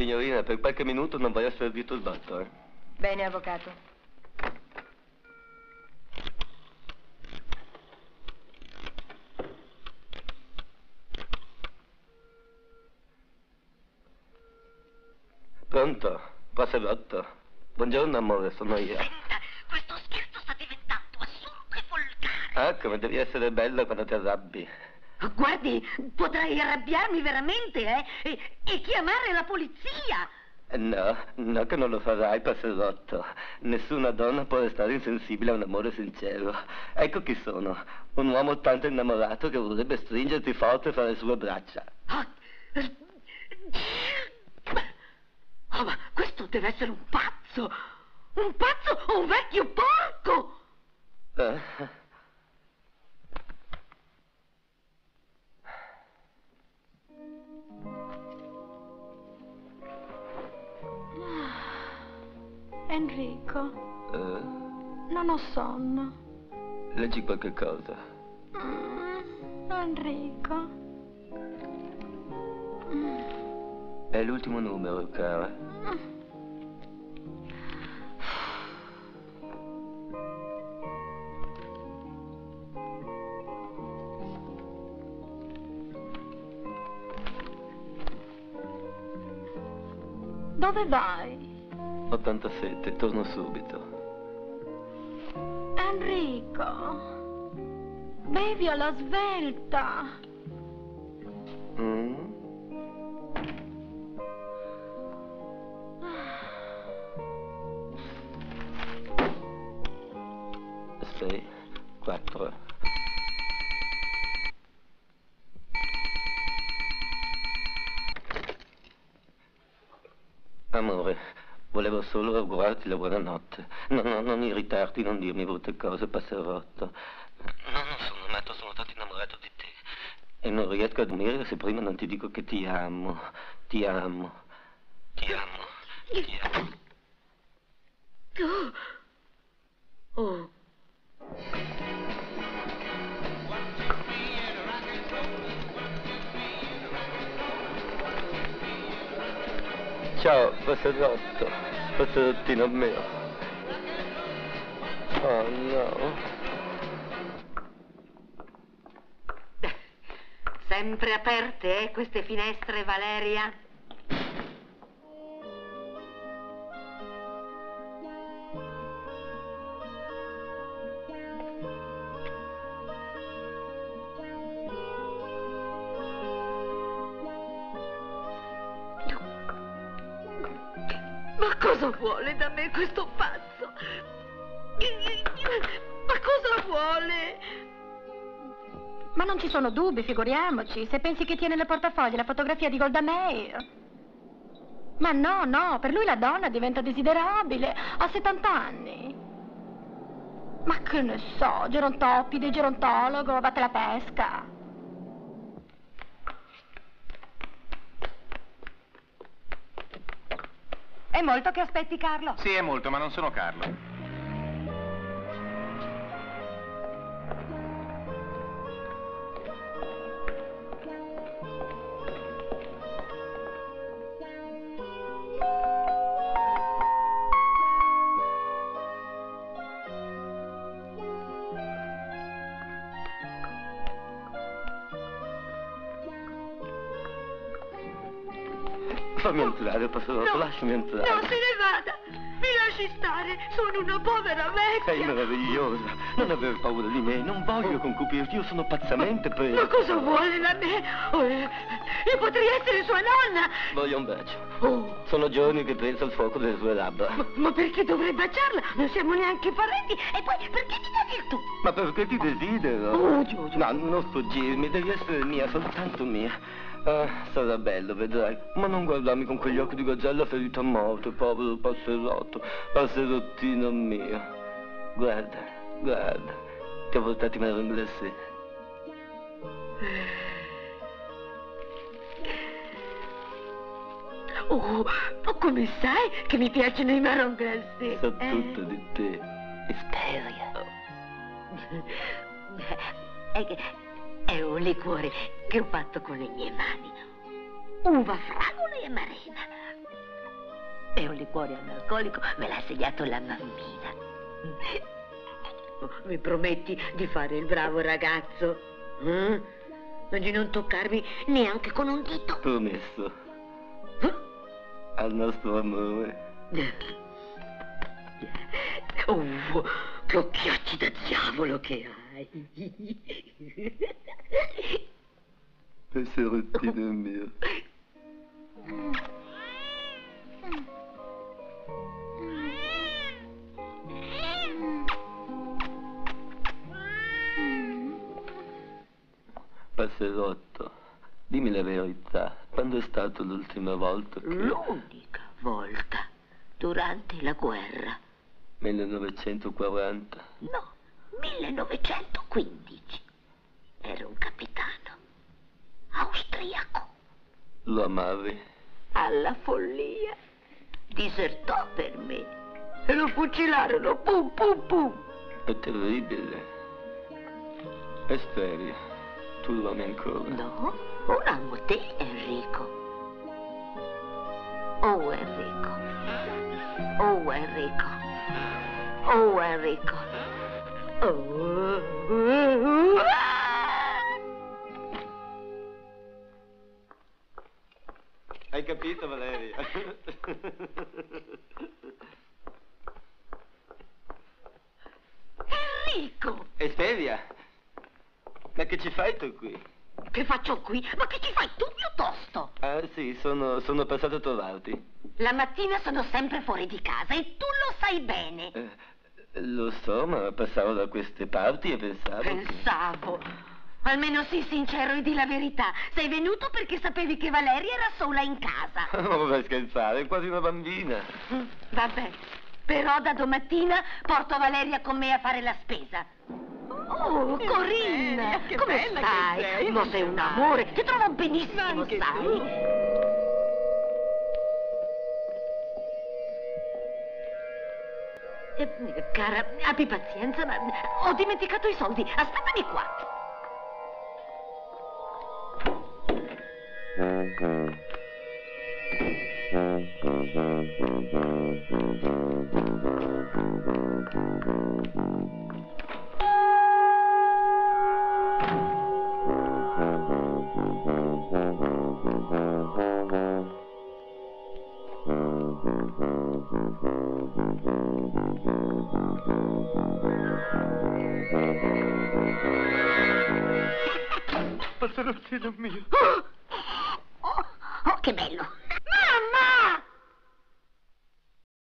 Signorina, per qualche minuto non voglio essere disturbato, eh? Bene, avvocato. Pronto? Passerotto? Buongiorno, amore, sono io. Senta, questo scherzo sta diventando assurdo e volgare. Ah, come devi essere bella quando ti arrabbi. Guardi, potrei arrabbiarmi veramente, e chiamare la polizia. No, no che non lo farai, Passerotto. Nessuna donna può restare insensibile a un amore sincero. Ecco chi sono. Un uomo tanto innamorato che vorrebbe stringerti forte fra le sue braccia. Oh, ma questo deve essere un pazzo! Un pazzo o un vecchio porco! Enrico, non ho sonno. Leggi qualche cosa. Enrico. È l'ultimo numero, cara. Dove vai? 87, torno subito. Enrico, bevi alla svelta. Mm? 6, 4. Amore, volevo solo augurarti la buonanotte. Non irritarti, non dirmi brutte cose, Passerotto. No, non sono matto, sono tanto innamorato di te. E non riesco a dormire se prima non ti dico che ti amo. Ti amo. Ti amo. Ti amo. Oh. Ciao, Passerotto. Passerottino mio. Oh no. Sempre aperte, queste finestre, Valeria? Ma cosa vuole da me questo pazzo? Ma cosa vuole? Ma non ci sono dubbi, figuriamoci. Se pensi che tiene nel portafoglio la fotografia di Golda Meir. Ma no, no, per lui la donna diventa desiderabile a 70 anni. Ma che ne so, gerontopide, gerontologo, batte la pesca. È molto che aspetti, Carlo? Sì, è molto, ma non sono Carlo. Fammi entrare, Passerotto, lasciami entrare. No, se ne vada! Mi lasci stare! Sono una povera vecchia! Sei meravigliosa, non aver paura di me, non voglio concupirti, io sono pazzamente preso. Ma cosa vuole da me? Io potrei essere sua nonna! Voglio un bacio. Oh. Sono giorni che penso al fuoco delle sue labbra. Ma perché dovrei baciarla? Non siamo neanche parenti! E poi perché mi dai il tu? Ma perché ti desidero? Oh, Giorgio. No, non sfuggirmi, devi essere mia, soltanto mia. Ah, sarà bello, vedrai. Ma non guardarmi con quegli occhi di gazzella ferita a morte, povero Passerotto, passerottino mio. Guarda, guarda, ti ho portato in marron glacé. Oh, come sai che mi piacciono i marron glacé? So tutto di te, Esperia. È un liquore che ho fatto con le mie mani. Uva, fragole e marena. È un liquore analcolico, me l'ha segnato la mammina. Mi prometti di fare il bravo ragazzo? Ma di non toccarmi neanche con un dito? Promesso. Al nostro amore. Oh, che occhiacci da diavolo che hai. Passerottino mio. Passerotto, dimmi la verità. Quando è stato l'ultima volta che... L'unica volta durante la guerra. 1940. No, 1915. Era un capitano austriaco. Lo amavi? Alla follia. Disertò per me. E lo fucilarono. Pum, pum, pum. È terribile. Esperia, tu lo ami ancora? No, ora amo te, Enrico. Oh, Enrico. Oh, Enrico. Oh, Enrico. Oh. Hai capito, Valeria? Enrico! Esperia, ma che ci fai tu qui? Che faccio qui? Ma che ci fai tu piuttosto? Ah sì, sono passato a trovarti. La mattina sono sempre fuori di casa e tu lo sai bene. Lo so, ma passavo da queste parti e pensavo... Pensavo. Almeno sii sincero e di la verità. Sei venuto perché sapevi che Valeria era sola in casa. Non vai scherzare, è quasi una bambina. Vabbè, però da domattina porto Valeria con me a fare la spesa. Oh, Corinna, che come bella che stai? sei, Ma sei un amore, ti trovo benissimo, anche sai? tu. Cara, abbi pazienza, ma ho dimenticato i soldi. Aspettami qua. Passerottino mio. Oh, che bello.